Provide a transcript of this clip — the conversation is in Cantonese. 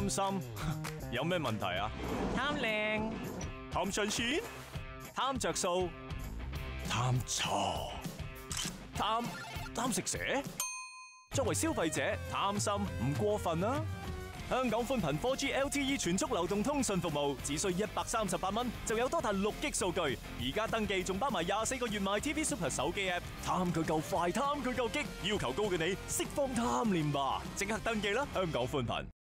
貪心有咩問題啊？貪靚、貪新鮮、貪着數、貪錯、貪食蛇。作為消費者，貪心唔過分啊！香港寬頻 4G LTE 全速流動通訊服務，只需138蚊就有多達6G 數據。而家登記仲包埋24個月 MyTV Super 手機 App， 貪佢夠快，貪佢夠激，要求高嘅你釋放貪念吧！即刻登記啦！香港寬頻。